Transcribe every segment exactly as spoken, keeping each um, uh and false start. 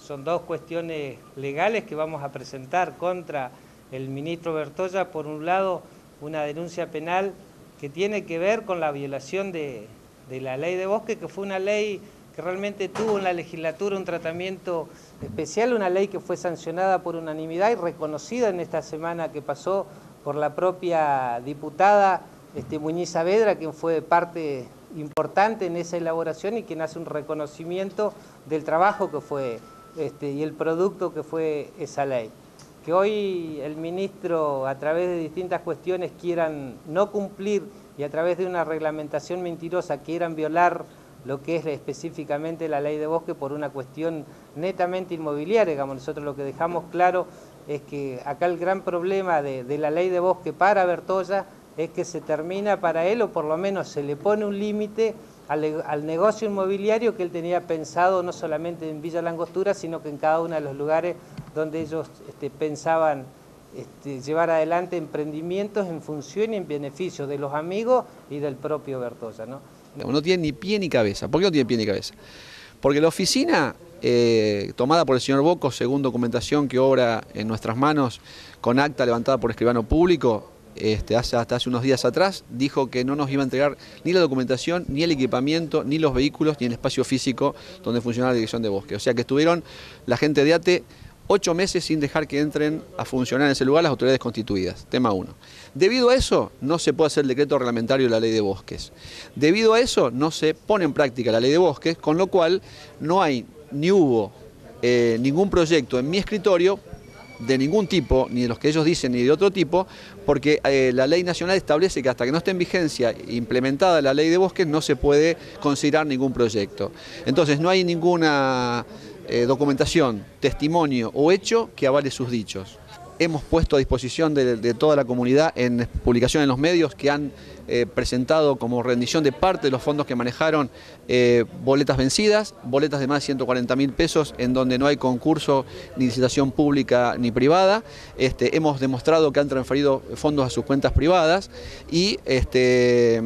son dos cuestiones legales que vamos a presentar contra el ministro Bertolla. Por un lado, una denuncia penal que tiene que ver con la violación de, de la ley de bosque, que fue una ley que realmente tuvo en la legislatura un tratamiento especial, una ley que fue sancionada por unanimidad y reconocida en esta semana que pasó por la propia diputada este, Muñiz Saavedra, quien fue parte importante en esa elaboración y quien hace un reconocimiento del trabajo que fue este, y el producto que fue esa ley. Que hoy el ministro, a través de distintas cuestiones, quieran no cumplir y a través de una reglamentación mentirosa quieran violar lo que es específicamente la ley de bosque por una cuestión netamente inmobiliaria. Digamos, nosotros lo que dejamos claro es que acá el gran problema de, de la ley de bosque para Bertolla es que se termina para él, o por lo menos se le pone un límite al, al negocio inmobiliario que él tenía pensado no solamente en Villa La Angostura, sino que en cada uno de los lugares donde ellos este, pensaban este, llevar adelante emprendimientos en función y en beneficio de los amigos y del propio Bertolla, ¿no? No tiene ni pie ni cabeza. ¿Por qué no tiene pie ni cabeza? Porque la oficina, eh, tomada por el señor Bocco, según documentación que obra en nuestras manos, con acta levantada por escribano público, este, hace, hasta hace unos días atrás, dijo que no nos iba a entregar ni la documentación, ni el equipamiento, ni los vehículos, ni el espacio físico donde funcionaba la dirección de bosque. O sea que estuvieron la gente de ATE ocho meses sin dejar que entren a funcionar en ese lugar las autoridades constituidas, tema uno. Debido a eso, no se puede hacer el decreto reglamentario de la ley de bosques. Debido a eso, no se pone en práctica la ley de bosques, con lo cual no hay ni hubo eh, ningún proyecto en mi escritorio de ningún tipo, ni de los que ellos dicen, ni de otro tipo, porque eh, la ley nacional establece que hasta que no esté en vigencia implementada la ley de bosques no se puede considerar ningún proyecto. Entonces no hay ninguna eh, documentación, testimonio o hecho que avale sus dichos. Hemos puesto a disposición de, de toda la comunidad en publicación en los medios que han eh, presentado como rendición de parte de los fondos que manejaron eh, boletas vencidas, boletas de más de ciento cuarenta mil pesos en donde no hay concurso ni licitación pública ni privada. Este, hemos demostrado que han transferido fondos a sus cuentas privadas y este,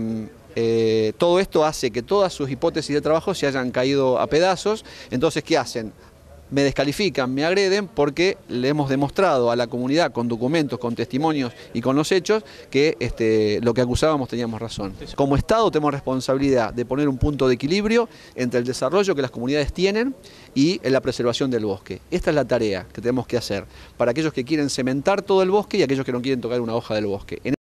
eh, todo esto hace que todas sus hipótesis de trabajo se hayan caído a pedazos. Entonces, ¿qué hacen? Me descalifican, me agreden porque le hemos demostrado a la comunidad con documentos, con testimonios y con los hechos que este, lo que acusábamos teníamos razón. Como Estado tenemos responsabilidad de poner un punto de equilibrio entre el desarrollo que las comunidades tienen y la preservación del bosque. Esta es la tarea que tenemos que hacer para aquellos que quieren cementar todo el bosque y aquellos que no quieren tocar una hoja del bosque.